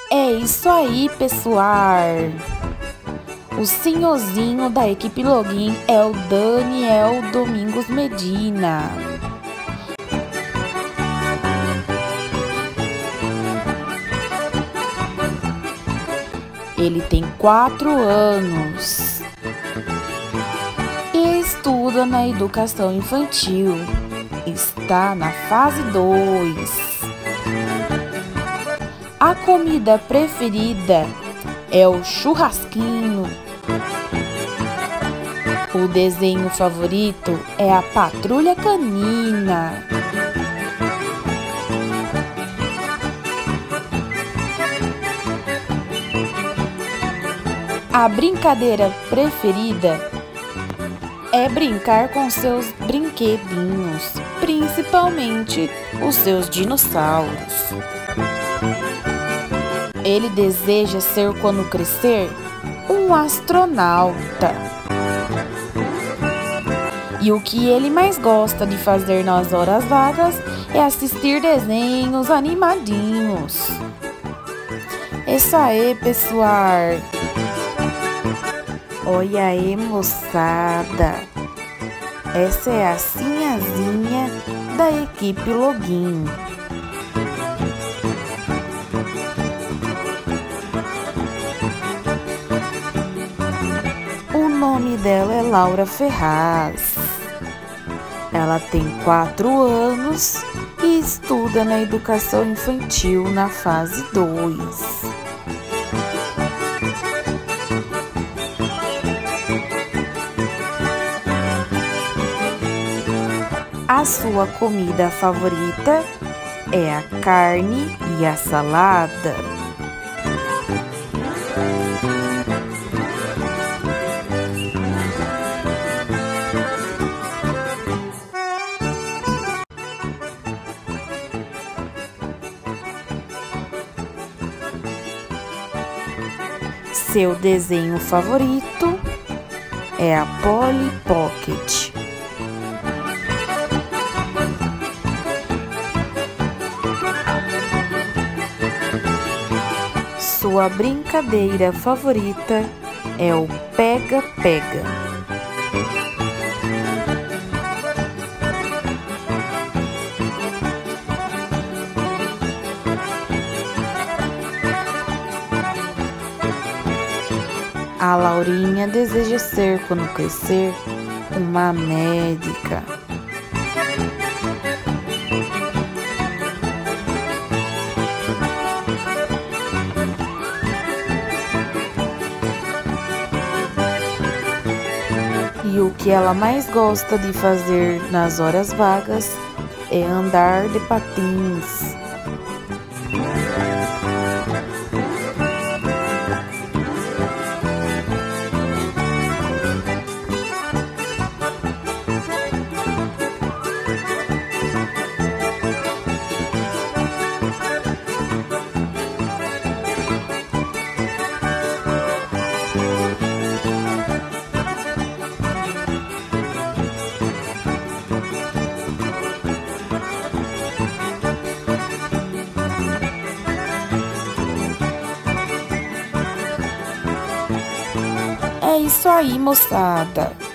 É isso aí, pessoal! O senhorzinho da equipe Login é o Daniel Domingos Medina. Ele tem 4 anos e estuda na educação infantil. Está na fase 2. A comida preferida é o churrasquinho. O desenho favorito é a Patrulha Canina. A brincadeira preferida é brincar com seus brinquedinhos, principalmente os seus dinossauros. Ele deseja ser, quando crescer, um astronauta. E o que ele mais gosta de fazer nas horas vagas é assistir desenhos animadinhos. Isso aí, pessoal! Olha aí, moçada! Essa é a Sinhazinha da equipe Login. O nome dela é Laura Ferraz. Ela tem 4 anos e estuda na educação infantil na fase 2. A sua comida favorita é a carne e a salada. Seu desenho favorito é a Polly Pocket. Sua brincadeira favorita é o pega-pega. A Laurinha deseja ser, quando crescer, uma médica. E o que ela mais gosta de fazer nas horas vagas é andar de patins. É isso aí, moçada!